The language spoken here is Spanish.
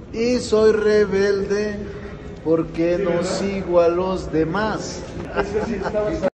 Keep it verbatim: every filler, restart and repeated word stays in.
y soy rebelde porque no sigo a los demás. Es que sí, estaba